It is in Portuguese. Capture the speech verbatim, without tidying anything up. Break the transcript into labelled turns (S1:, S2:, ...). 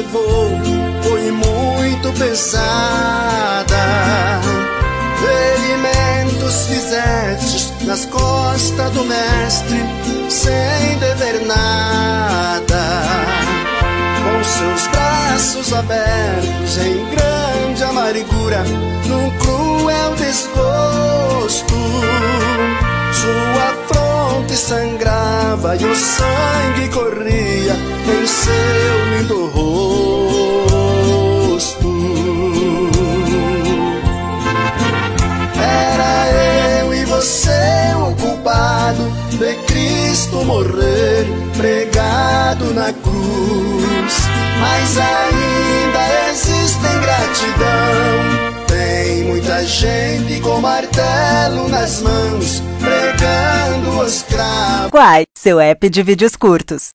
S1: levou foi muito pesada. Ferimentos fizestes nas costas do mestre, sem dever nada. Com seus braços abertos em grande amargura, num cruel desgosto, sua fronte sangrava e o sangue corria em seu lindo rosto. Era eu e você o culpado de Cristo morrer pregado na cruz. Mas ainda existe ingratidão, tem muita gente com martelo nas mãos pregando os cravos.
S2: Quai, seu app de vídeos curtos.